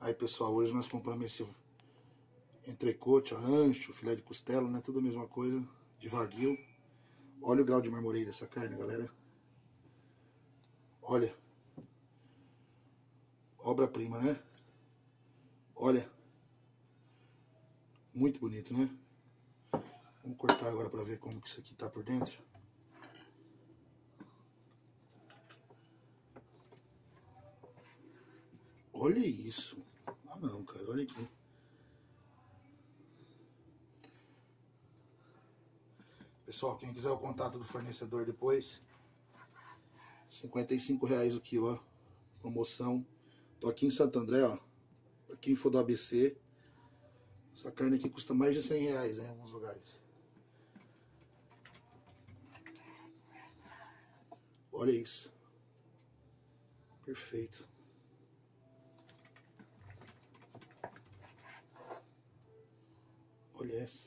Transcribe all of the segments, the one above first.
Aí pessoal, hoje nós compramos esse entrecote, ancho, filé de costela, né? Tudo a mesma coisa, de wagyu. Olha o grau de marmoreio dessa carne, galera. Olha. Obra-prima, né? Olha. Muito bonito, né? Vamos cortar agora para ver como que isso aqui tá por dentro. Olha isso. Ah não, cara, olha aqui. Pessoal, quem quiser o contato do fornecedor depois, R$55 o quilo, ó. Promoção. Tô aqui em Santo André, ó. Pra quem for do ABC, essa carne aqui custa mais de R$100, né, em alguns lugares. Olha isso. Perfeito. Olha essa.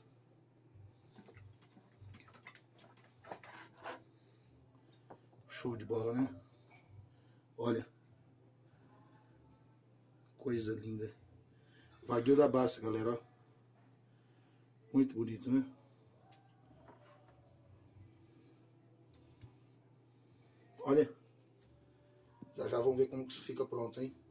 Show de bola, né? Olha. Coisa linda. Wagyu da Bassa, galera, ó. Muito bonito, né? Olha. Já já vamos ver como que isso fica pronto, hein?